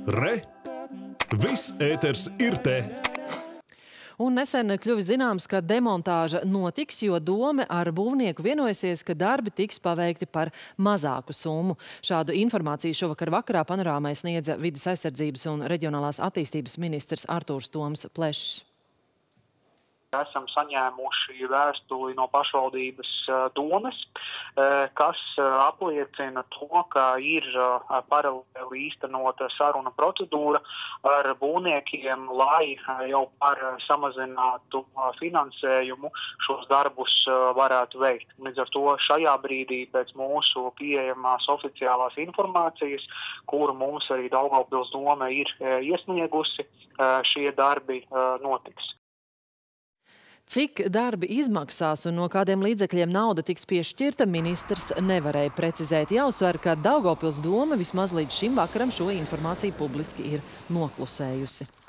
Re! Viss ēters ir te! Un nesen kļuvis zināms, ka demontāža notiks, jo dome ar būvnieku vienojusies, ka darbi tiks paveikti par mazāku summu. Šādu informāciju šovakar vakarā panorāmai sniedza Vides aizsardzības un reģionālās attīstības ministrs Artūrs Toms Plešs. Esam saņēmuši vēstuli no pašvaldības domes, kas apliecina to, ka ir paralēli īstenota saruna procedūra ar būvniekiem, lai jau par samazinātu finansējumu šos darbus varētu veikt. Līdz ar to šajā brīdī pēc mūsu pieejamās oficiālās informācijas, kuru mums arī Daugavpils dome ir iesniegusi, šie darbi notiks. Cik darbi izmaksās un no kādiem līdzekļiem nauda tiks piešķirta, ministrs nevarēja precizēt. Jāuzsver, ka Daugavpils doma vismaz līdz šim vakaram šo informāciju publiski ir noklusējusi.